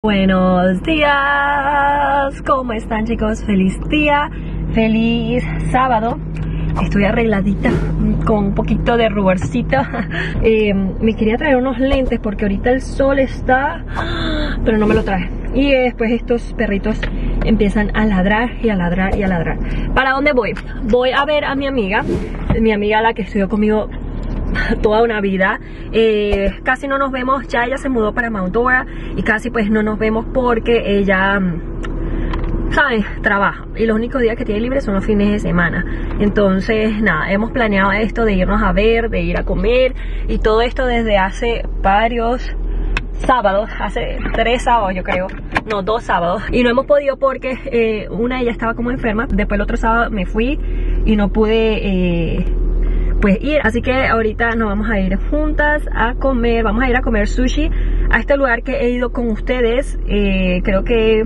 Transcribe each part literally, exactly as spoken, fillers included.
Buenos días, ¿cómo están chicos? Feliz día, feliz sábado. Estoy arregladita con un poquito de ruborcito. eh, Me quería traer unos lentes porque ahorita el sol está, pero no me lo traje. Y después estos perritos empiezan a ladrar y a ladrar y a ladrar. ¿Para dónde voy? Voy a ver a mi amiga, mi amiga la que estudió conmigo toda una vida. eh, Casi no nos vemos, ya ella se mudó para Mount Dora y casi pues no nos vemos porque ella, ¿sabes? Trabaja y los únicos días que tiene libre son los fines de semana. Entonces nada, hemos planeado esto de irnos a ver, de ir a comer y todo esto desde hace varios sábados, hace tres sábados yo creo, no, dos sábados, y no hemos podido porque eh, una ella estaba como enferma. Después el otro sábado me fui y no pude eh, pues ir, así que ahorita nos vamos a ir juntas a comer. Vamos a ir a comer sushi a este lugar que he ido con ustedes. eh, creo que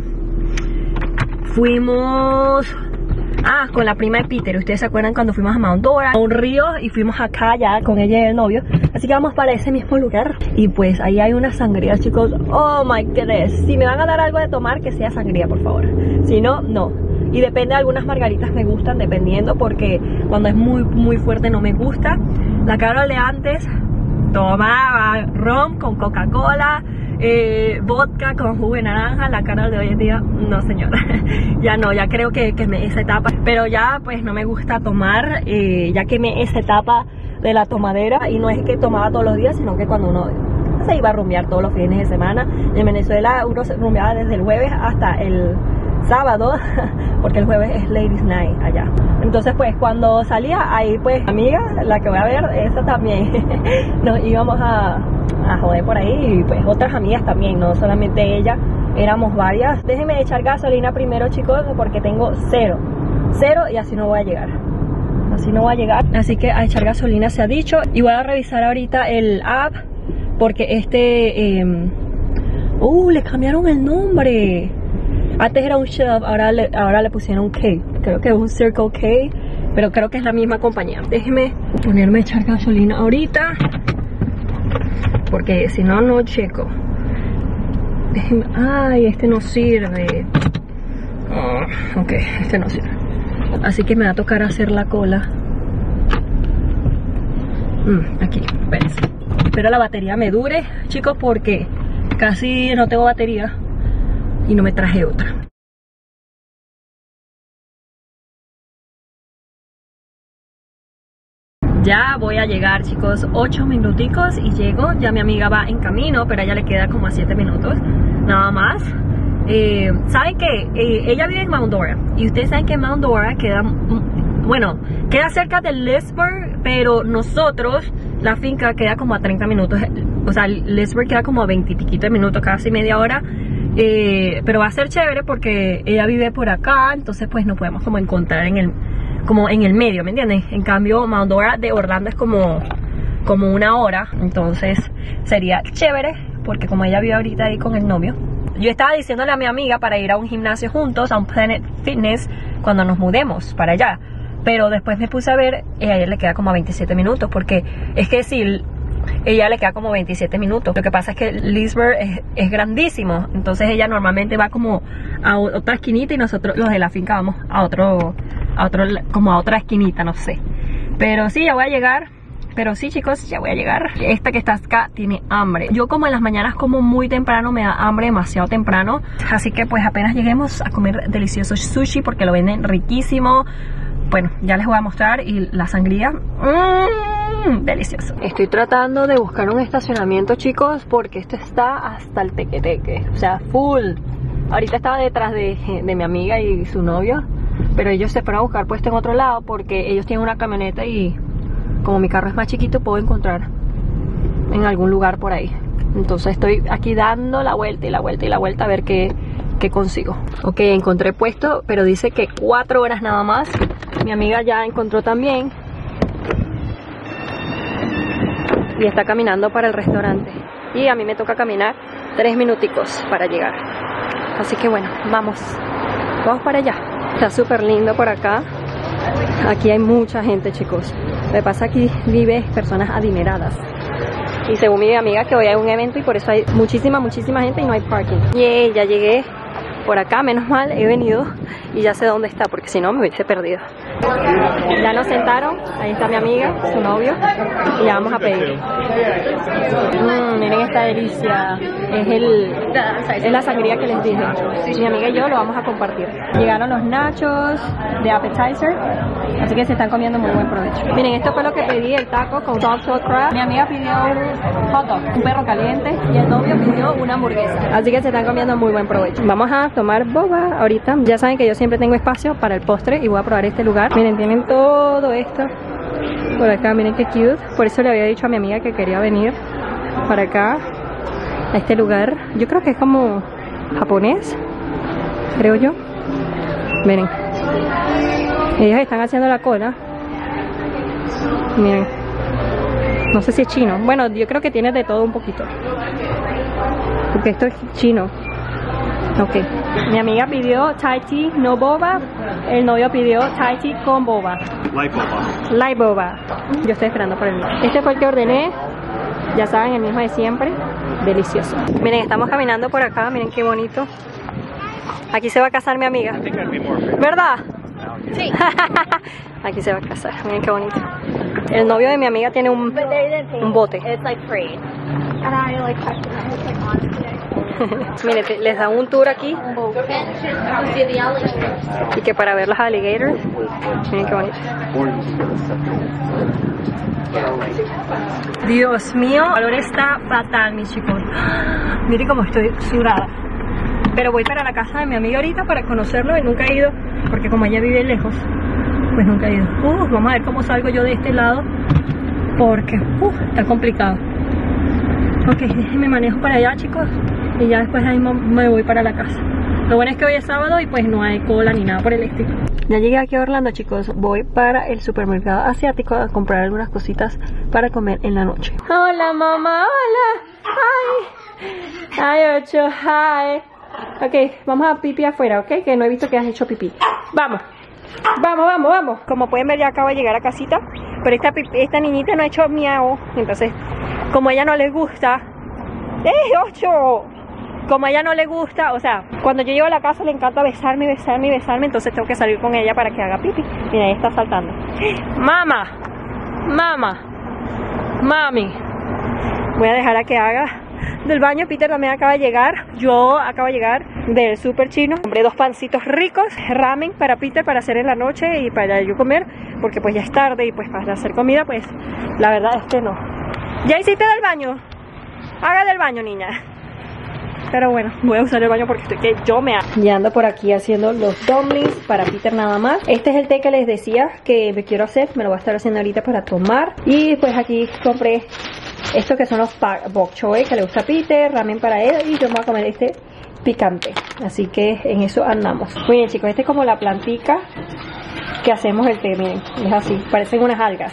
fuimos ah con la prima de Peter. Ustedes se acuerdan cuando fuimos a Mount Dora, a un río, y fuimos acá ya con ella y el novio, así que vamos para ese mismo lugar. Y pues ahí hay una sangría, chicos. Oh my goodness, si me van a dar algo de tomar, que sea sangría por favor, si no, no. Y depende, algunas margaritas me gustan, dependiendo, porque cuando es muy muy fuerte no me gusta. La Carol de antes tomaba ron con Coca-Cola, eh, vodka con jugo de naranja. La Carol de hoy en día, no señora, ya no, ya creo que quemé esa etapa. Pero ya pues no me gusta tomar, eh, ya quemé esa etapa de la tomadera. Y no es que tomaba todos los días, sino que cuando uno se iba a rumbear todos los fines de semana. En Venezuela uno se rumbeaba desde el jueves hasta el sábado, porque el jueves es Ladies Night allá. Entonces pues cuando salía ahí, pues amiga, la que voy a ver, esa también nos íbamos a, a joder por ahí. Y pues otras amigas también, no solamente ella, éramos varias. Déjenme echar gasolina primero chicos, porque tengo cero cero y así no voy a llegar, así no voy a llegar. Así que a echar gasolina se ha dicho. Y voy a revisar ahorita el app, porque este eh, uh, le cambiaron el nombre. Antes era un Shove, ahora le, ahora le pusieron K. Creo que es un Circle K, pero creo que es la misma compañía. Déjeme ponerme a echar gasolina ahorita, porque si no, no checo. Déjeme, ay, este no sirve. Oh, ok, este no sirve. Así que me va a tocar hacer la cola. Mm, aquí, espérense. Espero la batería me dure, chicos, porque casi no tengo batería y no me traje otra. Ya voy a llegar chicos, ocho minuticos y llego. Ya mi amiga va en camino, pero a ella le queda como a siete minutos nada más. eh, ¿Saben qué? Eh, ella vive en Mount Dora, y ustedes saben que Mount Dora queda, bueno, queda cerca de Leesburg, pero nosotros, la finca queda como a treinta minutos. O sea, Leesburg queda como a veinte y piquito de minutos, casi media hora. Eh, pero va a ser chévere porque ella vive por acá, entonces pues nos podemos como encontrar en el, como en el medio, ¿me entiendes? En cambio Mount Dora de Orlando es como, como una hora, entonces sería chévere porque como ella vive ahorita ahí con el novio. Yo estaba diciéndole a mi amiga para ir a un gimnasio juntos, a un Planet Fitness, cuando nos mudemos para allá, pero después me puse a ver y a ella le queda como a veintisiete minutos, porque es que si ella le queda como veintisiete minutos. Lo que pasa es que Leesburg es, es grandísimo, entonces ella normalmente va como a otra esquinita y nosotros los de la finca vamos a otro, a otro, como a otra esquinita, no sé. Pero sí, ya voy a llegar. Pero sí chicos, ya voy a llegar. Esta que está acá tiene hambre. Yo como en las mañanas como muy temprano, me da hambre demasiado temprano. Así que pues apenas lleguemos a comer delicioso sushi, porque lo venden riquísimo. Bueno, ya les voy a mostrar. Y la sangría, mmm, delicioso. Estoy tratando de buscar un estacionamiento chicos, porque esto está hasta el tequeteque, o sea, full. Ahorita estaba detrás de, de mi amiga y su novio, pero ellos se fueron a buscar puesto en otro lado, porque ellos tienen una camioneta y como mi carro es más chiquito, puedo encontrar en algún lugar por ahí. Entonces estoy aquí dando la vuelta y la vuelta y la vuelta a ver qué, qué consigo. Ok, encontré puesto, pero dice que cuatro horas nada más. Mi amiga ya encontró también y está caminando para el restaurante. Y a mí me toca caminar tres minuticos para llegar. Así que bueno, vamos. Vamos para allá. Está súper lindo por acá. Aquí hay mucha gente chicos. Lo que pasa, aquí vive personas adineradas. Y según mi amiga que hoy hay un evento y por eso hay muchísima, muchísima gente y no hay parking. Y ya llegué por acá, menos mal, he venido y ya sé dónde está, porque si no me hubiese perdido. Ya nos sentaron, ahí está mi amiga, su novio, y ya vamos a pedir. Mmm, miren esta delicia, es, el, es la sangría que les dije. Mi amiga y yo lo vamos a compartir. Llegaron los nachos de appetizer, así que se están comiendo muy buen provecho. Miren, esto fue lo que pedí, el taco con salted crab. Mi amiga pidió un hot dog, un perro caliente, y el novio pidió una hamburguesa. Así que se están comiendo muy buen provecho. Vamos a tomar boba ahorita. Ya saben que yo siempre tengo espacio para el postre y voy a probar este lugar. Miren, tienen todo esto por acá, miren qué cute. Por eso le había dicho a mi amiga que quería venir para acá, a este lugar. Yo creo que es como japonés, creo yo. Miren, ellos están haciendo la cola. Miren, no sé si es chino. Bueno, yo creo que tiene de todo un poquito, porque esto es chino. Ok, mi amiga pidió Thai tea no boba, el novio pidió Thai tea con boba. Light boba. Light boba. Yo estoy esperando por el mío. Este fue el que ordené, ya saben, el mismo de siempre. Delicioso. Miren, estamos caminando por acá, miren qué bonito. Aquí se va a casar mi amiga. ¿Verdad? Sí. Aquí se va a casar, miren qué bonito. El novio de mi amiga tiene un, un bote. Miren, les dan un tour aquí. Y que para ver los alligators. Miren qué bonito. Dios mío, el calor está fatal, mis chicos. Miren cómo estoy sudada. Pero voy para la casa de mi amiga ahorita para conocerlo. Y nunca he ido, porque como ella vive lejos, pues nunca he ido. Uh, vamos a ver cómo salgo yo de este lado, porque uh, está complicado. Ok, me manejo para allá, chicos, y ya después ahí me voy para la casa. Lo bueno es que hoy es sábado y pues no hay cola ni nada por el estilo. Ya llegué aquí a Orlando, chicos. Voy para el supermercado asiático a comprar algunas cositas para comer en la noche. Hola, mamá, hola. Hi. Hi, Ocho, hi. Ok, vamos a pipí afuera, ok, que no he visto que has hecho pipí. Vamos. Vamos, vamos, vamos. Como pueden ver, ya acabo de llegar a casita. Pero esta, esta niñita no ha hecho miau. Entonces, como a ella no le gusta. ¡Eh, Ocho! Como a ella no le gusta, o sea, cuando yo llego a la casa le encanta besarme, besarme y besarme. Entonces tengo que salir con ella para que haga pipi. Mira, ahí está saltando. Mama, mama, mami. Voy a dejar a que haga del baño. Peter también acaba de llegar. Yo acabo de llegar del super chino. Compré dos pancitos ricos, ramen para Peter para hacer en la noche y para yo comer, porque pues ya es tarde y pues para hacer comida pues la verdad es que no. ¿Ya hiciste del baño? Haga del baño, niña. Pero bueno, voy a usar el baño porque estoy que yo me... Ya ando por aquí haciendo los dumplings para Peter nada más. Este es el té que les decía que me quiero hacer. Me lo voy a estar haciendo ahorita para tomar. Y pues aquí compré estos que son los bok choy que le gusta a Peter, ramen para él, y yo me voy a comer este picante. Así que en eso andamos. Muy bien, chicos, este es como la plantica que hacemos el té, miren, es así, parecen unas algas.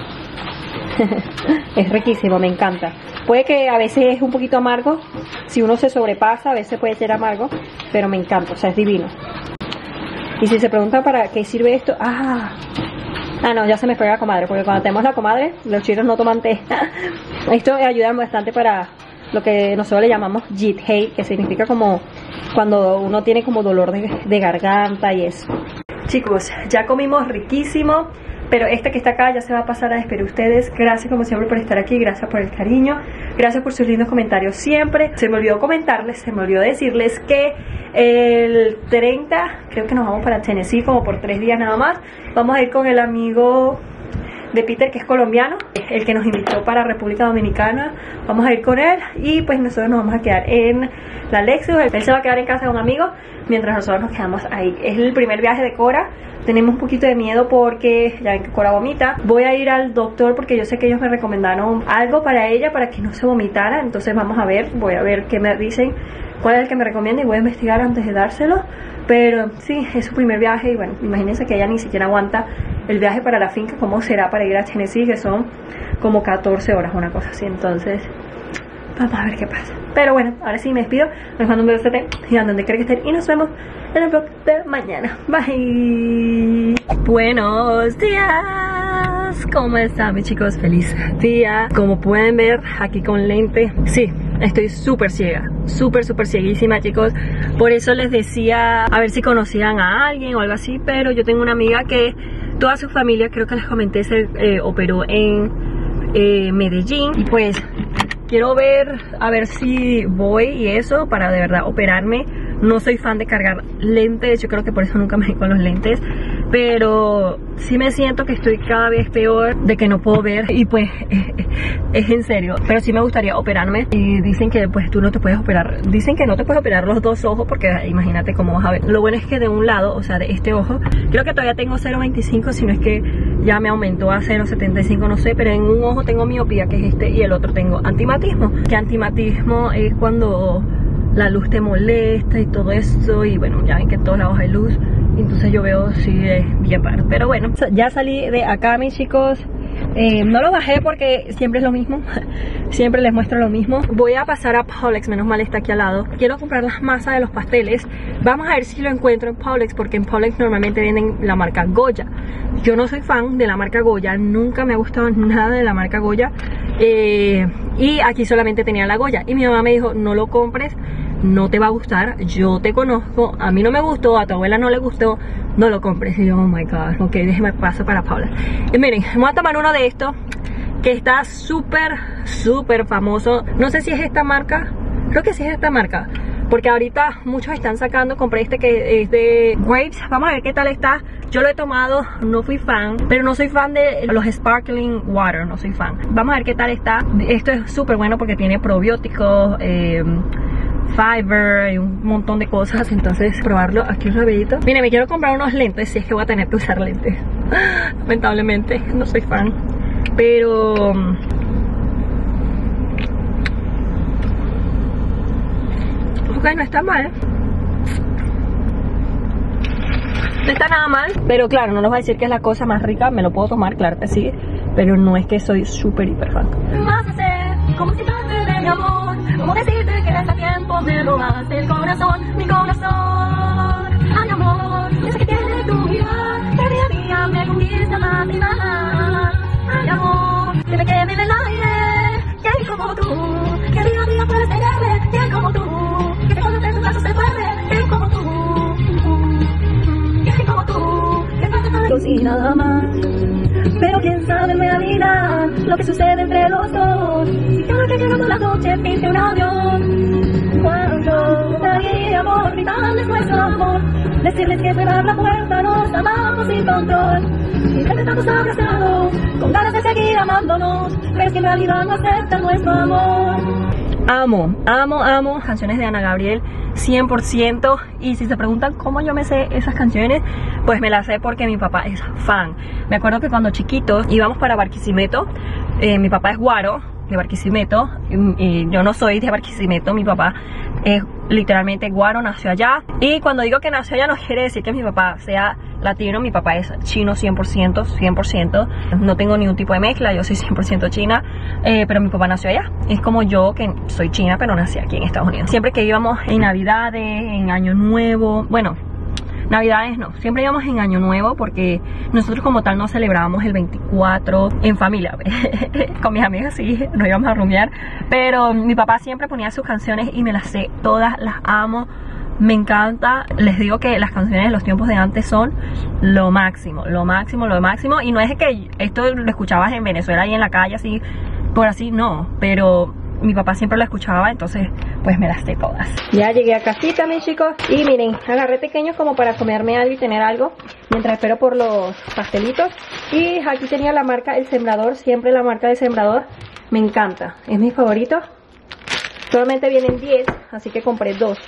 Es riquísimo, me encanta. Puede que a veces es un poquito amargo, si uno se sobrepasa a veces puede ser amargo, pero me encanta, o sea, es divino. Y si se preguntan para qué sirve esto, ah, ah no, ya se me fue la comadre, porque cuando tenemos la comadre, los chinos no toman té. Esto ayuda bastante para lo que nosotros le llamamos jit hei, que significa como cuando uno tiene como dolor de, de garganta y eso. Chicos, ya comimos riquísimo. Pero este que está acá ya se va a pasar a despedir ustedes. Gracias como siempre por estar aquí, gracias por el cariño, gracias por sus lindos comentarios siempre. Se me olvidó comentarles, se me olvidó decirles que el treinta, creo que nos vamos para Tennessee como por tres días nada más. Vamos a ir con el amigo de Peter, que es colombiano, el que nos invitó para República Dominicana. Vamos a ir con él y pues nosotros nos vamos a quedar en la Lexus. Él se va a quedar en casa de un amigo mientras nosotros nos quedamos ahí. Es el primer viaje de Cora. Tenemos un poquito de miedo porque ya ven que Cora vomita. Voy a ir al doctor porque yo sé que ellos me recomendaron algo para ella para que no se vomitara. Entonces vamos a ver, voy a ver qué me dicen, cuál es el que me recomienda y voy a investigar antes de dárselo. Pero sí, es su primer viaje y bueno, imagínense que ella ni siquiera aguanta el viaje para la finca. ¿Cómo será para ir a Tennessee? Que son como catorce horas, una cosa así. Entonces vamos a ver qué pasa. Pero bueno, ahora sí me despido. Les mando un beso y a donde quiera que estén. Y nos vemos en el vlog de mañana. Bye. Buenos días. chicos, ¿cómo están mis chicos? Feliz día. Como pueden ver aquí con lente, sí, estoy súper ciega, súper súper cieguísima chicos. Por eso les decía a ver si conocían a alguien o algo así, pero yo tengo una amiga que toda su familia, creo que les comenté, se eh, operó en eh, Medellín. Y pues quiero ver, a ver si voy y eso, para de verdad operarme. No soy fan de cargar lentes, yo creo que por eso nunca me voy con los lentes. Pero sí me siento que estoy cada vez peor, de que no puedo ver. Y pues es en serio, pero sí me gustaría operarme. Y dicen que pues tú no te puedes operar, dicen que no te puedes operar los dos ojos, porque imagínate cómo vas a ver. Lo bueno es que de un lado, o sea de este ojo, creo que todavía tengo cero punto veinticinco, si no es que ya me aumentó a cero punto setenta y cinco, no sé. Pero en un ojo tengo miopía, que es este, y el otro tengo antimatismo. Que antimatismo es cuando la luz te molesta y todo eso. Y bueno, ya ven que en todos lados hay luz, entonces yo veo si sí, es bien raro. Pero bueno, ya salí de acá mis chicos. eh, No lo bajé porque siempre es lo mismo. Siempre les muestro lo mismo. Voy a pasar a Publix, menos mal está aquí al lado. Quiero comprar las masas de los pasteles. Vamos a ver si lo encuentro en Publix, porque en Publix normalmente venden la marca Goya. Yo no soy fan de la marca Goya, nunca me ha gustado nada de la marca Goya. eh, Y aquí solamente tenía la Goya. Y mi mamá me dijo, no lo compres, no te va a gustar, yo te conozco, a mí no me gustó, a tu abuela no le gustó, no lo compres. Y yo, oh my god, ok, déjeme paso para Paula. Y miren, voy a tomar uno de estos que está súper, súper famoso. No sé si es esta marca, creo que sí es esta marca, porque ahorita muchos están sacando. Compré este que es de grapes, vamos a ver qué tal está. Yo lo he tomado, no fui fan, pero no soy fan de los sparkling water, no soy fan. Vamos a ver qué tal está. Esto es súper bueno porque tiene probióticos, eh, fiber y un montón de cosas. Entonces probarlo aquí rapidito. Mire, me quiero comprar unos lentes, si es que voy a tener que usar lentes. Lamentablemente no soy fan, pero ok, no está mal, no está nada mal. Pero claro, no les voy a decir que es la cosa más rica. Me lo puedo tomar, claro que sí, pero no es que soy súper hiper fan. Como si fuese de mi amor, como decirte que hace tiempo me robaste el corazón, mi corazón. Ay amor, ese que tiene tu mirada, que día a día me conquista más y más. Ay amor, que me queme en el aire, que como tú, que día a día puedes tenerme, que como tú, que te conoce tus brazos se mueve, que como tú, que como tú, que pasa todo y nada más. Pero quién sabe en realidad lo que sucede entre los dos. Cada que llegamos la noche pinte un avión. Cuando te amor, gritarles nuestro amor, decirles que cerrar la puerta nos amamos sin control. Y que estamos abrazados, con ganas de seguir amándonos, pero que en realidad no aceptan nuestro amor. Amo, amo, amo canciones de Ana Gabriel, cien por ciento. Y si se preguntan cómo yo me sé esas canciones, pues me las sé porque mi papá es fan. Me acuerdo que cuando chiquitos íbamos para Barquisimeto, eh, mi papá es guaro de Barquisimeto, y, y yo no soy de Barquisimeto, mi papá es literalmente guaro, nació allá. Y cuando digo que nació allá no quiere decir que mi papá sea latino, mi papá es chino cien por ciento, cien por ciento. No tengo ningún tipo de mezcla, yo soy cien por ciento china, eh, pero mi papá nació allá. Es como yo, que soy china pero nací aquí en Estados Unidos. Siempre que íbamos en Navidades, en Año Nuevo, bueno, Navidades no, siempre íbamos en Año Nuevo, porque nosotros como tal no celebrábamos el veinticuatro en familia. Con mis amigas sí, nos íbamos a rumiar, pero mi papá siempre ponía sus canciones y me las sé todas, las amo, me encanta. Les digo que las canciones de los tiempos de antes son lo máximo, lo máximo, lo máximo. Y no es que esto lo escuchabas en Venezuela y en la calle así, por así, no, pero mi papá siempre lo escuchaba, entonces pues me las sé todas. Ya llegué a casita mis chicos, y miren, agarré pequeños como para comerme algo y tener algo mientras espero por los pastelitos. Y aquí tenía la marca El Sembrador, siempre la marca del Sembrador, me encanta, es mi favorito. Solamente vienen diez, así que compré dos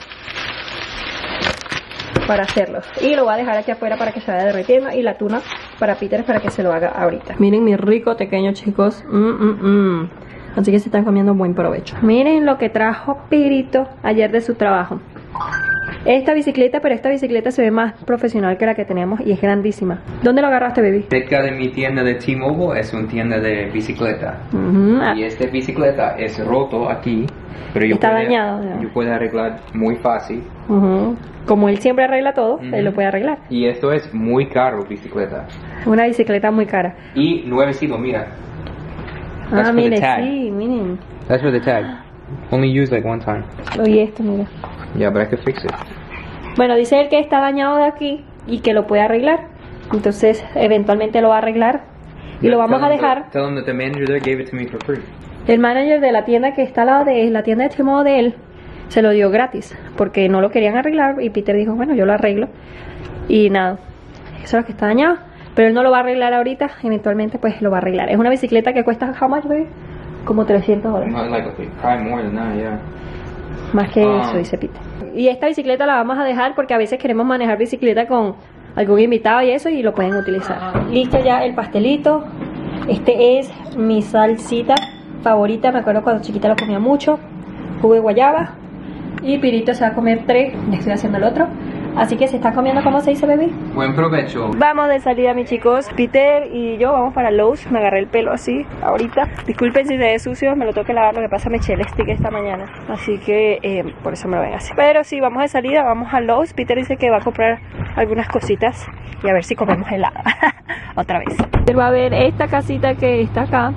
para hacerlos, y lo voy a dejar aquí afuera para que se vaya derritiendo. Y la tuna para Peter para que se lo haga ahorita. Miren mi rico pequeño chicos, mm, mm, mm. Así que se están comiendo buen provecho. Miren lo que trajo Pirito ayer de su trabajo. Esta bicicleta, pero esta bicicleta se ve más profesional que la que tenemos y es grandísima. ¿Dónde lo agarraste, baby? Cerca de mi tienda de T-Mobile, es una tienda de bicicleta. Uh-huh. Y esta bicicleta es roto aquí Pero yo está puede, dañado. ¿No? Yo puedo arreglar muy fácil. Uh-huh. Como él siempre arregla todo, uh-huh. él lo puede arreglar. Y esto es muy caro, bicicleta. Una bicicleta muy cara. Y nuevecito, mira. That's ah, mire, sí, miren. That's for the tag. Only used like one time. Oye, esto, mira. Yeah, but I could fix it. Bueno, dice él que está dañado de aquí y que lo puede arreglar. Entonces, eventualmente lo va a arreglar. Y yeah, lo vamos a dejar. The, tell him that the manager there gave it to me for free. El manager de la tienda que está al lado de él, la tienda de Timo de él, se lo dio gratis. Porque no lo querían arreglar. Y Peter dijo, bueno, yo lo arreglo. Y nada, eso es lo que está dañado. Pero él no lo va a arreglar ahorita. Eventualmente, pues lo va a arreglar. Es una bicicleta que cuesta, how much, baby? Como trescientos dólares. Like, probably more than that, yeah. Más que um. eso, dice Peter. Y esta bicicleta la vamos a dejar porque a veces queremos manejar bicicleta con algún invitado y eso, y lo pueden utilizar. Listo ya el pastelito. Este es mi salsita favorita. Me acuerdo cuando chiquita lo comía mucho. Jugo de guayaba. Y Pirito se va a comer tres. Le estoy haciendo el otro. Así que se está comiendo, ¿cómo se dice, baby? Buen provecho. Vamos de salida, mis chicos. Peter y yo vamos para Lowe's. Me agarré el pelo así, ahorita. Disculpen si se ve sucio, me lo tengo que lavar. Lo que pasa, me eché el stick esta mañana. Así que eh, por eso me lo ven así. Pero sí, vamos de salida, vamos a Lowe's. Peter dice que va a comprar algunas cositas y a ver si comemos helado. Otra vez. Peter va a ver esta casita que está acá.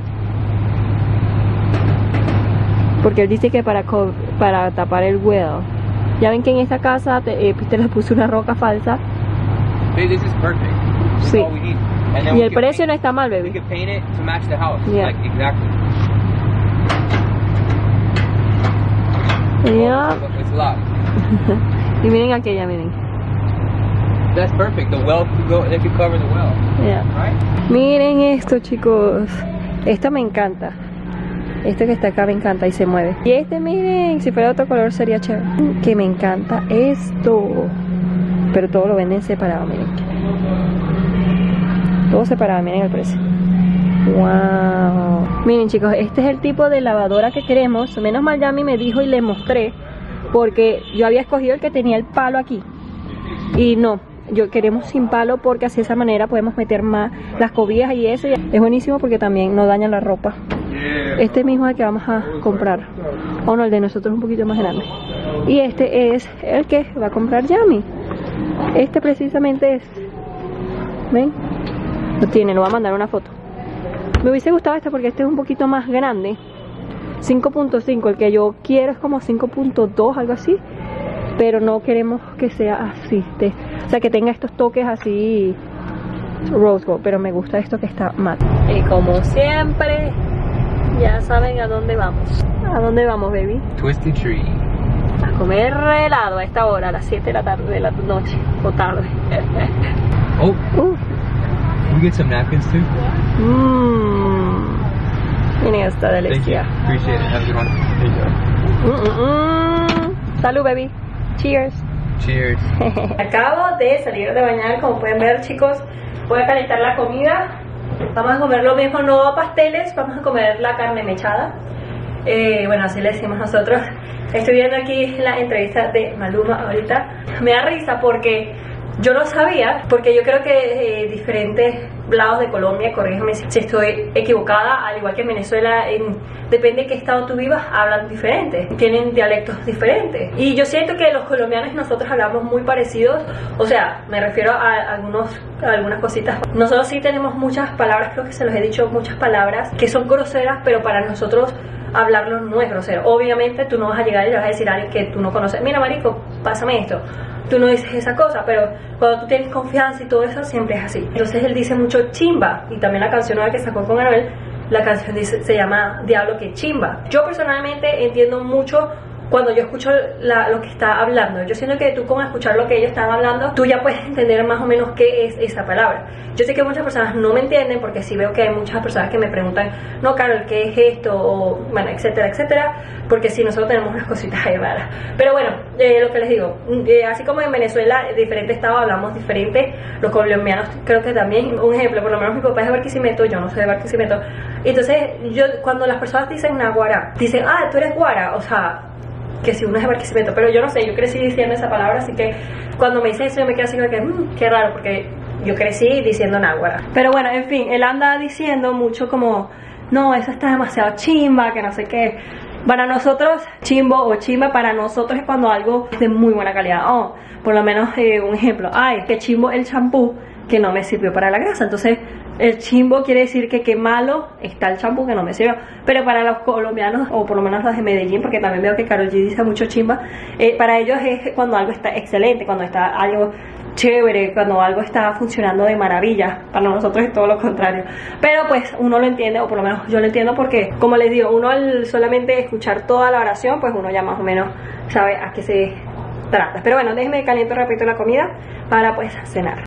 Porque él dice que para, para tapar el well. Ya ven que en esta casa te, eh, Peter le puso una roca falsa. Hey, this is perfect. This sí. is all we need. And then y we el precio paint, no está mal, baby. We can paint it to match the house. Yeah. Like exactly. Yeah. Oh, it's locked. Y miren aquella, miren. That's perfect. The well could go. They could cover the well. Yeah. Right? Miren esto, chicos. Esto me encanta. Este que está acá me encanta y se mueve. Y este, miren, si fuera otro color sería chévere. Que me encanta esto. Pero todo lo venden separado, miren. Todo separado, miren el precio. Wow. Miren, chicos, este es el tipo de lavadora que queremos. Menos mal Yami me dijo y le mostré. Porque yo había escogido el que tenía el palo aquí. Y no, yo queremos sin palo porque así de esa manera podemos meter más las cobijas y eso. Es buenísimo porque también no daña la ropa. Este mismo es el que vamos a comprar. O no, el de nosotros es un poquito más grande. Y este es el que va a comprar Yami. Este precisamente es. ¿Ven? Lo tiene, lo va a mandar una foto. Me hubiese gustado este porque este es un poquito más grande. cinco punto cinco, el que yo quiero es como cinco punto dos, algo así. Pero no queremos que sea así. De, o sea, que tenga estos toques así rose gold. Pero me gusta esto que está mate. Y como siempre, ya saben a dónde vamos. ¿A dónde vamos, baby? Twisted Tree. A comer helado a esta hora, a las siete de la tarde, de la noche o tarde. Oh, uh. Can we get some napkins too? Mmm. Miren esta delicia. Appreciate it. Have a good one. There you go. Mm, mm, mm. Salud, baby. Cheers. Cheers. Acabo de salir de bañar, como pueden ver, chicos. Voy a calentar la comida. Vamos a comer lo mismo, no pasteles. Vamos a comer la carne mechada. Eh, bueno, así le decimos nosotros. Estoy viendo aquí la entrevista de Maluma ahorita. Me da risa porque yo no sabía, porque yo creo que eh, diferentes lados de Colombia, corrígeme si estoy equivocada, al igual que en Venezuela, en, depende de qué estado tú vivas, hablan diferente, tienen dialectos diferentes. Y yo siento que los colombianos y nosotros hablamos muy parecidos, o sea, me refiero a, algunos, a algunas cositas. Nosotros sí tenemos muchas palabras, creo que se los he dicho, muchas palabras que son groseras, pero para nosotros hablarlo no es grosero. Obviamente tú no vas a llegar y le vas a decir a alguien que tú no conoces, mira marico, pásame esto. Tú no dices esa cosa, pero cuando tú tienes confianza y todo eso, siempre es así. Entonces él dice mucho chimba, y también la canción nueva que sacó con Anuel, la canción dice, se llama Diablo que chimba. Yo personalmente entiendo mucho cuando yo escucho la, lo que está hablando. Yo siento que tú con escuchar lo que ellos están hablando, tú ya puedes entender más o menos qué es esa palabra. Yo sé que muchas personas no me entienden, porque sí veo que hay muchas personas que me preguntan, no Carol, ¿qué es esto? O bueno, etcétera, etcétera, porque sí, nosotros tenemos unas cositas ahí raras. Pero bueno, eh, lo que les digo, eh, así como en Venezuela, en diferentes estados hablamos diferente, los colombianos creo que también. Un ejemplo, por lo menos mi papá es de Barquisimeto, yo no soy de Barquisimeto. Entonces, yo cuando las personas dicen naguará, dicen, ah, tú eres guara, o sea, que si uno es de Barquisimeto, pero yo no sé, yo crecí diciendo esa palabra, así que cuando me dice eso yo me quedo así como que, mmm, qué raro, porque yo crecí diciendo náguara. Pero bueno, en fin, él anda diciendo mucho como, no, eso está demasiado chimba, que no sé qué. Para nosotros, chimbo o chimba, para nosotros es cuando algo es de muy buena calidad. Oh, por lo menos eh, un ejemplo, ay, que chimbo el champú que no me sirvió para la grasa. Entonces, el chimbo quiere decir que qué malo está el champú que no me sirvió. Pero para los colombianos, o por lo menos los de Medellín, porque también veo que Karol G dice mucho chimba, eh, para ellos es cuando algo está excelente, cuando está algo chévere, cuando algo está funcionando de maravilla. Para nosotros es todo lo contrario, pero pues uno lo entiende, o por lo menos yo lo entiendo, porque como les digo, uno al solamente escuchar toda la oración, pues uno ya más o menos sabe a qué se trata. Pero bueno, déjenme caliento rápido la comida para pues cenar.